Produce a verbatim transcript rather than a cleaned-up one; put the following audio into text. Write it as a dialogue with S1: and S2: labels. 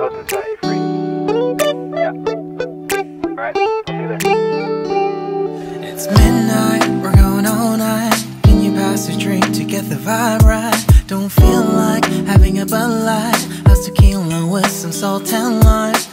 S1: goes to set you free. Yeah. Alright, I'll see you there.
S2: It's midnight, we're going all night. Can you pass a drink to get the vibe right? Don't feel like having a Bud Light. How's tequila with some salt and lime?